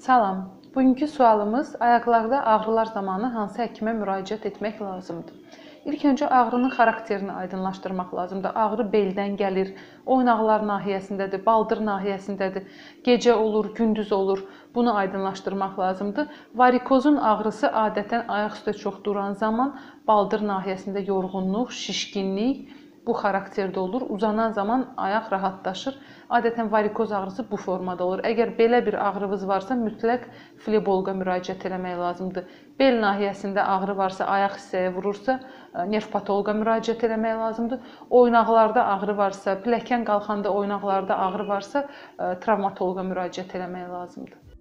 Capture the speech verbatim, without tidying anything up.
Salam. Bugünkü sualımız ayaqlarda ağrılar zamanı hansı həkimə müraciət etmək lazımdır? İlk öncə ağrının xarakterini aydınlaşdırmaq lazımdır. Ağrı beldən gəlir, oynaqlar nahiyəsindədir, baldır nahiyəsindədir, gecə olur, gündüz olur. Bunu aydınlaşdırmaq lazımdır. Varikozun ağrısı adətən ayaq üstə çox duran zaman baldır nahiyəsində yorğunluq, şişkinlik bu xarakterdə olur. Uzanan zaman ayaq rahatlaşır. Adətən varikoz ağrısı bu formada olur. Əgər belə bir ağrınız varsa, mütləq flebolqa müraciət etmək lazımdır. Bel nahiyəsində ağrı varsa, ayaq hissəyə vurursa, nervpatoloqa müraciət etmək lazımdır. Oynaqlarda ağrı varsa, pilləkən qalxanda oynaqlarda ağrı varsa, travmatoloqa müraciət etmək lazımdır.